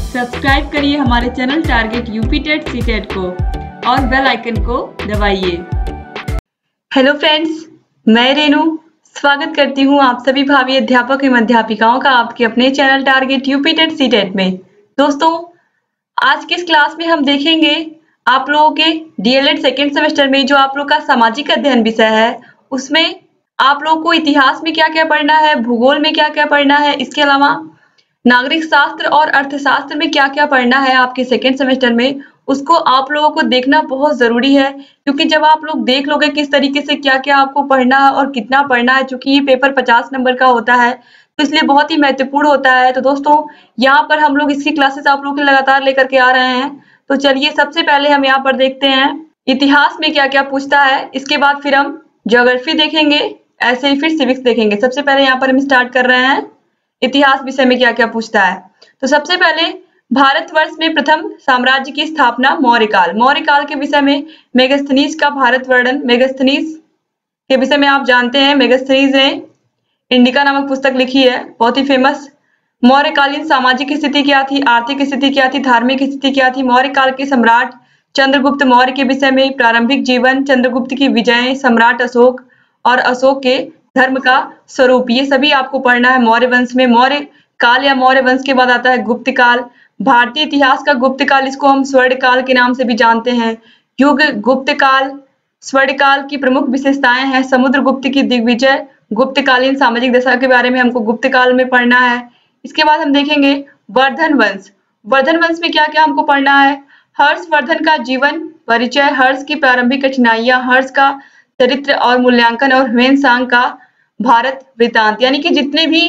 Subscribe करिए हमारे channel target UP TET CTET को और बेल आइकन को दबाइए। हेलो फ्रेंड्स, मैं रेनू स्वागत करती हूँ आप सभी भावी अध्यापक एवं अध्यापिकाओं का आपके अपने channel target UP TET CTET में। दोस्तों, आज की इस क्लास में हम देखेंगे आप लोगों के डीएलएड सेकेंड सेमेस्टर में जो आप लोग का सामाजिक अध्ययन विषय है, उसमें आप लोगों को इतिहास में क्या क्या पढ़ना है, भूगोल में क्या क्या पढ़ना है, इसके अलावा नागरिक शास्त्र और अर्थशास्त्र में क्या क्या पढ़ना है आपके सेकेंड सेमेस्टर में, उसको आप लोगों को देखना बहुत जरूरी है। क्योंकि जब आप लोग देख लोगे किस तरीके से क्या क्या आपको पढ़ना है और कितना पढ़ना है, चूंकि ये पेपर 50 नंबर का होता है तो इसलिए बहुत ही महत्वपूर्ण होता है। तो दोस्तों, यहाँ पर हम लोग इसकी क्लासेस आप लोग के लगातार लेकर के आ रहे हैं। तो चलिए सबसे पहले हम यहाँ पर देखते हैं इतिहास में क्या क्या पूछता है, इसके बाद फिर हम ज्योग्राफी देखेंगे, ऐसे ही फिर सिविक्स देखेंगे। सबसे पहले यहाँ पर हम स्टार्ट कर रहे हैं इतिहास विषय में क्या क्या पूछता है। तो सबसे पहले भारतवर्ष में प्रथम साम्राज्य की स्थापना मौर्य काल। मौर्य काल के विषय में मेगास्थनीज का भारत वर्णन, मेगास्थनीज के विषय में आप जानते हैं, मेगास्थनीज ने इंडिका नामक पुस्तक लिखी है, बहुत ही फेमस। मौर्यकालीन सामाजिक स्थिति क्या थी, आर्थिक स्थिति क्या थी, धार्मिक स्थिति क्या थी। मौर्य काल के सम्राट चंद्रगुप्त मौर्य के विषय में प्रारंभिक जीवन, चंद्रगुप्त की विजय, सम्राट अशोक और अशोक के धर्म का स्वरूप, ये सभी आपको पढ़ना है मौर्य वंश में। मौर्य काल या मौर्य वंश के बाद आता है गुप्त काल। भारतीय इतिहास का गुप्त काल, इसको हम स्वर्ण काल के नाम से भी जानते हैं। युग गुप्त काल स्वर्ण काल की प्रमुख विशेषताएं हैं समुद्रगुप्त की दिग्विजय, गुप्तकालीन सामाजिक दशा के बारे में हमको गुप्त काल में पढ़ना है। इसके बाद हम देखेंगे वर्धन वंश। वर्धन वंश में क्या क्या हमको पढ़ना है, हर्षवर्धन का जीवन परिचय, हर्ष की प्रारंभिक कठिनाइयां, हर्ष का चरित्र और मूल्यांकन, और ह्वेनसांग का भारत वृतांत। यानी कि जितने भी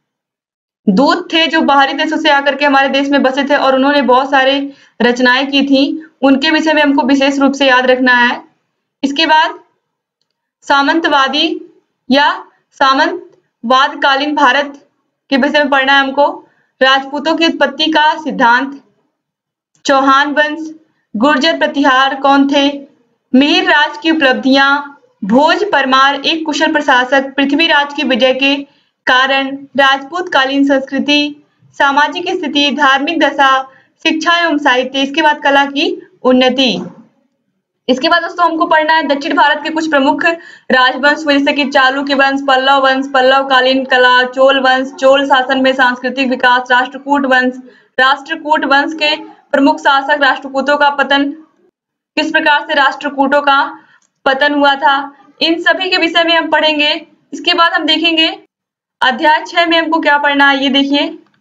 दूत थे जो बाहरी देशों से आकर के हमारे देश में बसे थे और उन्होंने बहुत सारे रचनाएं की थी, उनके विषय में हमको विशेष रूप से याद रखना है। इसके बाद सामंतवादी या सामंतवादकालीन भारत के विषय में पढ़ना है हमको। राजपूतों की उत्पत्ति का सिद्धांत, चौहान वंश, गुर्जर प्रतिहार कौन थे, मिहिर राज की उपलब्धियां, भोज परमार एक कुशल प्रशासक, पृथ्वीराज की विजय के कारण, राजपूत कालीन संस्कृति, सामाजिक स्थिति, धार्मिक दशा, शिक्षा एवं साहित्य। इसके बाद कला की उन्नति। इसके बाद दोस्तों हमको पढ़ना है दक्षिण भारत के कुछ प्रमुख राजवंश, जैसे कि चालुक्य वंश, पल्लव वंश, पल्लव कालीन कला, चोल वंश, चोल शासन में सांस्कृतिक विकास, राष्ट्रकूट वंश, राष्ट्रकूट वंश के प्रमुख शासक, राष्ट्रकूटों का पतन, किस प्रकार से राष्ट्रकूटों का पतन हुआ था, इन सभी के विषय में हम पढ़ेंगे। इसके बाद हम देखेंगे अध्याय 6 में हमको क्या पढ़ना है, ये देखिए,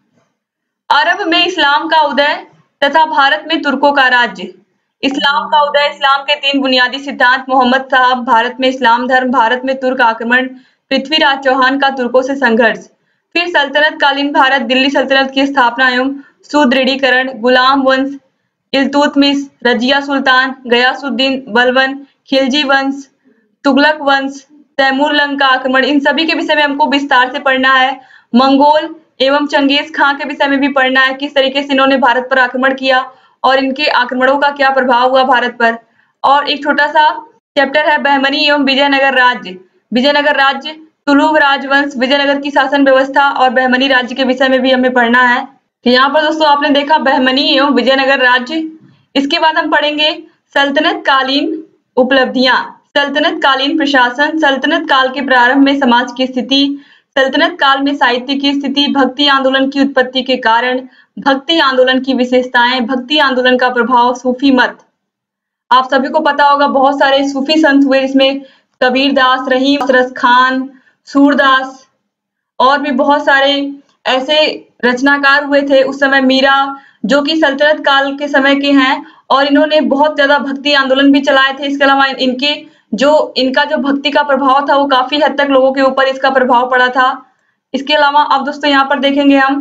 अरब में इस्लाम का उदय तथा भारत में तुर्कों का राज्य। इस्लाम का उदय, इस्लाम के 3 बुनियादी सिद्धांत, मोहम्मद साहब, भारत में इस्लाम धर्म, भारत में तुर्क आक्रमण, पृथ्वीराज चौहान का तुर्कों से संघर्ष। फिर सल्तनत कालीन भारत, दिल्ली सल्तनत की स्थापना एवं सुदृढ़ीकरण, गुलाम वंश, इल्तुतमिश, रजिया सुल्तान, गयासुद्दीन बलबन, खिलजी वंश, तुगलक वंश, तैमूर लंग का आक्रमण, इन सभी के विषय में हमको विस्तार से पढ़ना है। मंगोल एवं चंगेज खां के विषय में भी पढ़ना है, किस तरीके से इन्होंने भारत पर आक्रमण किया और इनके आक्रमणों का क्या प्रभाव हुआ भारत पर। और एक छोटा सा चैप्टर है बहमनी एवं विजयनगर राज्य। विजयनगर राज्य, तुलुव राजवंश, विजयनगर की शासन व्यवस्था और बहमनी राज्य के विषय में भी हमें पढ़ना है। तो यहाँ पर दोस्तों आपने देखा बहमनी एवं विजयनगर राज्य। इसके बाद हम पढ़ेंगे सल्तनत कालीन उपलब्धियां, सल्तनत कालीन प्रशासन, सल्तनत काल के प्रारंभ में समाज की स्थिति, सल्तनत काल में साहित्य की स्थिति, भक्ति आंदोलन की उत्पत्ति के कारण, भक्ति आंदोलन की विशेषताएं, भक्ति आंदोलन का प्रभाव, सूफी मत। आप सभी को पता होगा बहुत सारे सूफी संत हुए, इसमें कबीरदास, रहीम अशरफ खान, सूरदास और भी बहुत सारे ऐसे रचनाकार हुए थे उस समय। मीरा, जो कि सल्तनत काल के समय के हैं और इन्होंने बहुत ज्यादा भक्ति आंदोलन भी चलाए थे। इसके अलावा इनका जो भक्ति का प्रभाव था वो काफी हद तक लोगों के ऊपर इसका प्रभाव पड़ा था। इसके अलावा अब दोस्तों यहाँ पर देखेंगे हम,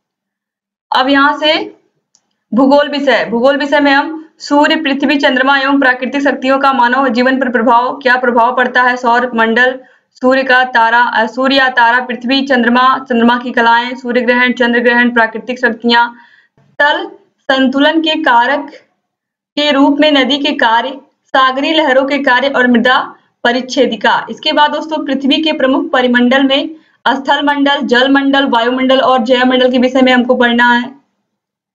अब यहाँ से भूगोल विषय, भूगोल विषय में हम सूर्य, पृथ्वी, चंद्रमा एवं प्राकृतिक शक्तियों का मानव जीवन पर प्रभाव, क्या प्रभाव पड़ता है, सौर मंडल, सूर्य का तारा, सूर्य या तारा, पृथ्वी, चंद्रमा, चंद्रमा की कलाएं, सूर्य ग्रहण, चंद्र ग्रहण, प्राकृतिक शक्तियां, तल संतुलन के कारक के रूप में नदी के कार्य, सागरीय लहरों के कार्य और मृदा परिच्छेदिका। इसके बाद दोस्तों पृथ्वी के प्रमुख परिमंडल में स्थल मंडल, जल मंडल, वायुमंडल और जैव मंडल के विषय में हमको पढ़ना है।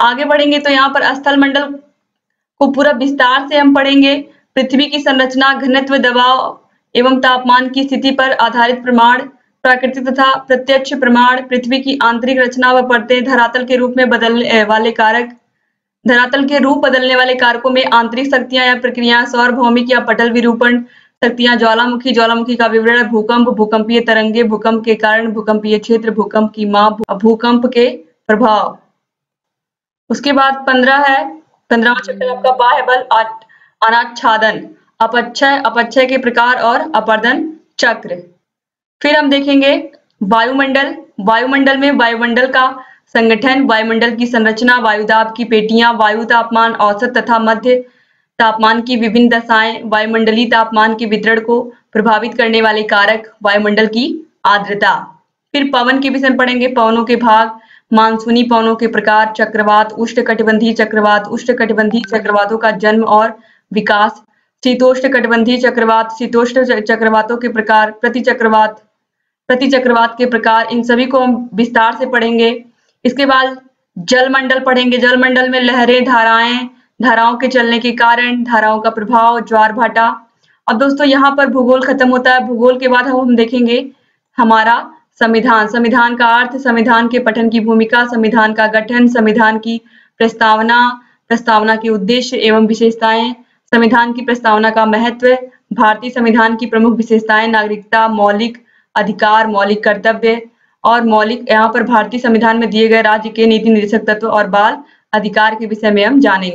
आगे बढ़ेंगे तो यहाँ पर स्थल मंडल को पूरा विस्तार से हम पढ़ेंगे। पृथ्वी की संरचना, घनत्व, दबाव एवं तापमान की स्थिति पर आधारित प्रमाण, प्राकृतिक तथा प्रत्यक्ष प्रमाण, पृथ्वी की आंतरिक रचना व परतें, धरातल के रूप में बदलने वाले कारक, धरातल के रूप बदलने वाले कारकों में आंतरिक शक्तियां या प्रक्रियाएं, सौर भौमिक या पटल विरूपण शक्तियां, ज्वालामुखी, ज्वालामुखी का विवरण, भूकंप, भूकंपीय तरंगे, भूकंप के कारण, भूकंपीय क्षेत्र, भूकंप की माप, भूकंप के प्रभाव। उसके बाद 15 है, 15वां चैप्टर आपका बाह्य बल, अनाच्छादन, अपक्षय, अपक्षय के प्रकार और अपर्दन चक्र। फिर हम देखेंगे वायुमंडल। वायुमंडल में वायुमंडल का संगठन, वायुमंडल की संरचना, वायुदाब की पेटियां, वायु तापमान, औसत तथा मध्य तापमान की विभिन्न दशाएं, वायुमंडलीय तापमान के वितरण को प्रभावित करने वाले कारक, वायुमंडल की आर्द्रता। फिर पवन के विषय में पढ़ेंगे, पवनों के भाग, मानसूनी पवनों के प्रकार, चक्रवात, उष्णकटिबंधीय चक्रवात, उष्णकटिबंधीय चक्रवातों का जन्म और विकास, शीतोष्णकटिबंधीय चक्रवात, शीतोष्ण चक्रवातों के प्रकार, प्रतिचक्रवात के प्रकार, इन सभी को हम विस्तार से पढ़ेंगे। इसके बाद जलमंडल पढ़ेंगे। जलमंडल में लहरें, धाराएं, धाराओं के चलने के कारण, धाराओं का प्रभाव, ज्वार भाटा। अब दोस्तों यहाँ पर भूगोल खत्म होता है। भूगोल के बाद हम देखेंगे हमारा संविधान। संविधान का अर्थ, संविधान के पठन की भूमिका, संविधान का गठन, संविधान की प्रस्तावना, प्रस्तावना के उद्देश्य एवं विशेषताएं, संविधान की प्रस्तावना का महत्व, भारतीय संविधान की प्रमुख विशेषताएं, नागरिकता, मौलिक अधिकार, मौलिक कर्तव्य और मौलिक, यहाँ पर भारतीय संविधान में दिए गए राज्य के नीति निर्देशक तत्व और बाल अधिकार के विषय में हम जानेंगे।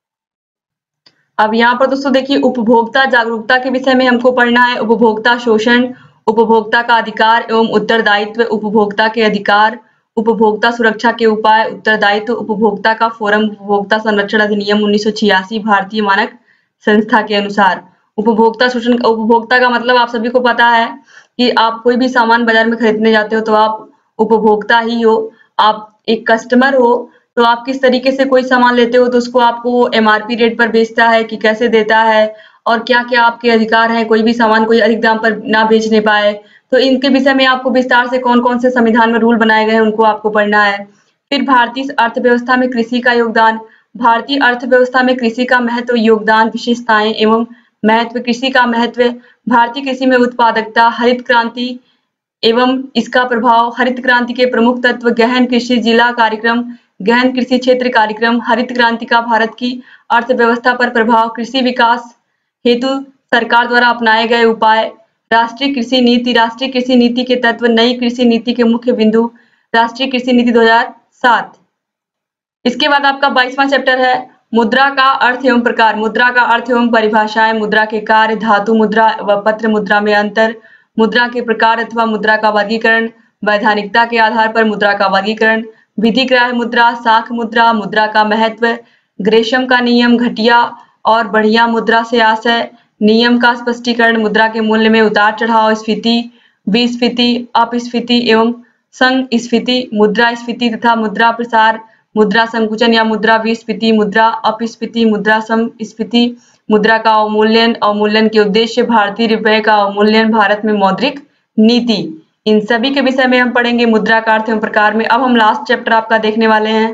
अब यहाँ पर दोस्तों देखिए उपभोक्ता जागरूकता के विषय में हमको पढ़ना है। उपभोक्ता शोषण, उपभोक्ता का अधिकार एवं उत्तरदायित्व, उपभोक्ता के अधिकार, उपभोक्ता सुरक्षा के उपाय, उत्तरदायित्व, उपभोक्ता का फोरम, उपभोक्ता संरक्षण अधिनियम 1986 भारतीय मानक संस्था के अनुसार। उपभोक्ता शोषण, उपभोक्ता का मतलब आप सभी को पता है कि आप कोई भी सामान बाजार में खरीदने जाते हो तो आप उपभोक्ता ही हो, आप एक कस्टमर हो, तो आप किस तरीके से कोई सामान लेते हो तो उसको आपको एमआरपी रेट पर बेचता है कि कैसे देता है और क्या क्या आपके अधिकार हैं, कोई भी सामान कोई अधिक दाम पर ना बेचने पाए। तो इनके विषय में आपको विस्तार से कौन कौन से संविधान में रूल बनाए गए हैं उनको आपको पढ़ना है। फिर भारतीय अर्थव्यवस्था में कृषि का योगदान, भारतीय अर्थव्यवस्था में कृषि का महत्व, योगदान, विशेषताएं एवं महत्व, कृषि का महत्व, भारतीय कृषि में उत्पादकता, हरित क्रांति एवं इसका प्रभाव, हरित क्रांति के प्रमुख तत्व, गहन कृषि जिला कार्यक्रम, गहन कृषि क्षेत्र कार्यक्रम, हरित क्रांति का भारत की अर्थव्यवस्था पर प्रभाव, कृषि विकास हेतु सरकार द्वारा अपनाए गए उपाय, राष्ट्रीय कृषि नीति, राष्ट्रीय कृषि नीति के तत्व, नई कृषि नीति के मुख्य बिंदु, राष्ट्रीय कृषि नीति 2007। इसके बाद आपका 22वां चैप्टर है मुद्रा का अर्थ एवं प्रकार, मुद्रा का अर्थ एवं परिभाषाएं, मुद्रा के कार्य, धातु मुद्रा व पत्र मुद्रा में अंतर, मुद्रा के प्रकार अथवा मुद्रा का वर्गीकरण, वैधानिकता के आधार पर मुद्रा का वर्गीकरण, विधिग्राह्य मुद्रा, साख मुद्रा, मुद्रा का महत्व, ग्रेशम का नियम, घटिया और बढ़िया मुद्रा से आशय, नियम का स्पष्टीकरण, मुद्रा के मूल्य में उतार चढ़ाव, स्फीति, विस्फीति, अपस्फीति एवं संस्फीति, मुद्रा स्फीति तथा मुद्रा प्रसार, मुद्रा संकुचन या मुद्रा विस्फीति, मुद्रा अपस्फीति, मुद्रा समस्फीति, मुद्रा का अवमूल्यन, अवमूल्यन के उद्देश्य, भारतीय रुपए का अवमूल्यन, भारत में मौद्रिक नीति, इन सभी के विषय में हम पढ़ेंगे मुद्रा का अर्थ एवं प्रकार में। अब हम लास्ट चैप्टर आपका देखने वाले हैं।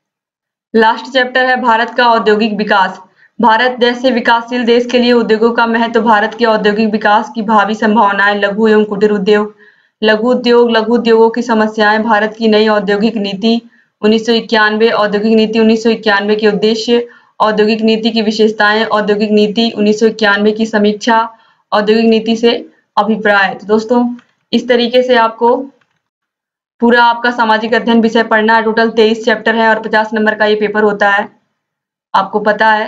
लास्ट चैप्टर है भारत का औद्योगिक विकास। भारत जैसे विकासशील देश के लिए उद्योगों का महत्व, भारत के औद्योगिक विकास की भावी संभावनाएं, लघु एवं कुटीर उद्योग, लघु उद्योगों की समस्याएं, भारत की नई औद्योगिक नीति 1991, औद्योगिक नीति 1991 के उद्देश्य, औद्योगिक नीति की विशेषताएं, औद्योगिक नीति 1991 की समीक्षा, औद्योगिक नीति से अभिप्राय। तो दोस्तों इस तरीके से आपको पूरा आपका सामाजिक अध्ययन विषय पढ़ना है। टोटल 23 चैप्टर है और 50 नंबर का ये पेपर होता है, आपको पता है।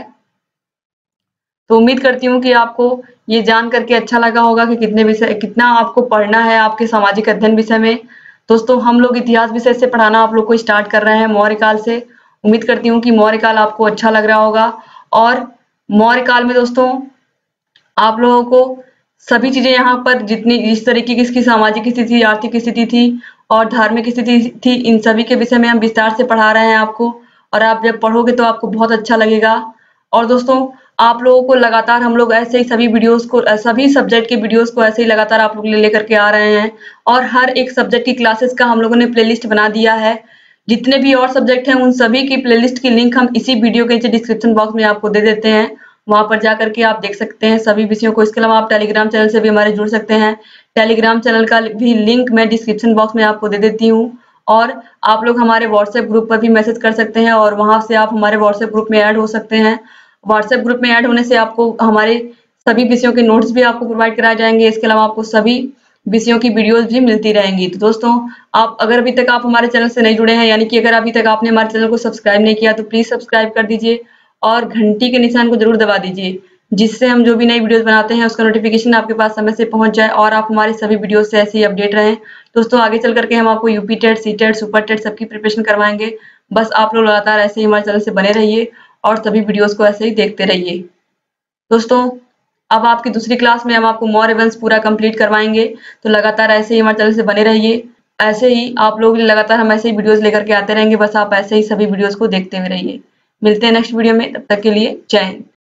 तो उम्मीद करती हूँ कि आपको ये जान करके अच्छा लगा होगा कि कितना आपको पढ़ना है आपके सामाजिक अध्ययन विषय में। दोस्तों हम लोग इतिहास विषय से पढ़ाना आप लोग को स्टार्ट कर रहे हैं मौर्य काल से। उम्मीद करती हूँ कि मौर्य काल आपको अच्छा लग रहा होगा और मौर्य काल में दोस्तों आप लोगों को सभी चीजें यहाँ पर जितनी जिस तरीके की इसकी सामाजिक स्थिति, आर्थिक स्थिति थी और धार्मिक स्थिति थी, इन सभी के विषय में हम विस्तार से पढ़ा रहे हैं आपको, और आप जब पढ़ोगे तो आपको बहुत अच्छा लगेगा। और दोस्तों आप लोगों को लगातार हम लोग ऐसे ही सभी वीडियोस को, सभी सब्जेक्ट के वीडियोस को ऐसे ही लगातार आप लोग लेकर के आ रहे हैं और हर एक सब्जेक्ट की क्लासेस का हम लोगों ने प्लेलिस्ट बना दिया है। जितने भी और सब्जेक्ट हैं उन सभी की प्लेलिस्ट की लिंक हम इसी वीडियो के नीचे डिस्क्रिप्शन बॉक्स में आपको दे देते हैं। वहां पर जा करके आप देख सकते हैं सभी विषयों को। इसके अलावा आप टेलीग्राम चैनल से भी हमारे जुड़ सकते हैं। टेलीग्राम चैनल का भी लिंक मैं डिस्क्रिप्शन बॉक्स में आपको दे देती हूँ। और आप लोग हमारे व्हाट्सएप ग्रुप पर भी मैसेज कर सकते हैं और वहां से आप हमारे व्हाट्सएप ग्रुप में ऐड हो सकते हैं। व्हाट्सएप ग्रुप में ऐड होने से आपको हमारे सभी विषयों के नोट्स भी आपको प्रोवाइड कराए जाएंगे। इसके अलावा आपको सभी विषयों की वीडियोस भी मिलती रहेंगी। तो दोस्तों, आप अगर अभी तक आप हमारे चैनल से नहीं जुड़े हैं, यानी कि अगर अभी तक आपने हमारे चैनल को सब्सक्राइब नहीं किया, तो प्लीज सब्सक्राइब कर दीजिए और घंटी के निशान को जरूर दबा दीजिए, जिससे हम जो भी नई वीडियोस बनाते हैं उसका नोटिफिकेशन आपके पास समय से पहुंच जाए और आप हमारे सभी वीडियो से ऐसे ही अपडेट रहें। दोस्तों, आगे चल करके हम आपको UP TET, C TET, super TET सबकी प्रिपरेशन करवाएंगे। बस आप लोग लगातार ऐसे ही हमारे चैनल से बने रहिए और सभी वीडियोस को ऐसे ही देखते रहिए। दोस्तों, अब आपकी दूसरी क्लास में हम आपको मोर एवंस पूरा कंप्लीट करवाएंगे, तो लगातार ऐसे ही हमारे चैनल से बने रहिए। ऐसे ही आप लोग लगातार हम ऐसे ही वीडियोस लेकर के आते रहेंगे। बस आप ऐसे ही सभी वीडियोस को देखते हुए रहिए। मिलते हैं नेक्स्ट वीडियो में, तब तक के लिए जय हिंद।